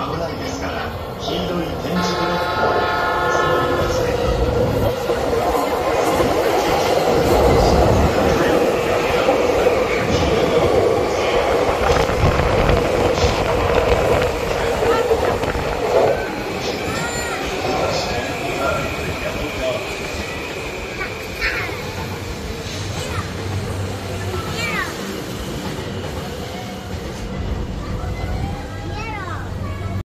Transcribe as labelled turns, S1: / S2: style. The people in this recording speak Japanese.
S1: 危ないですから、黄色い点字ブロッ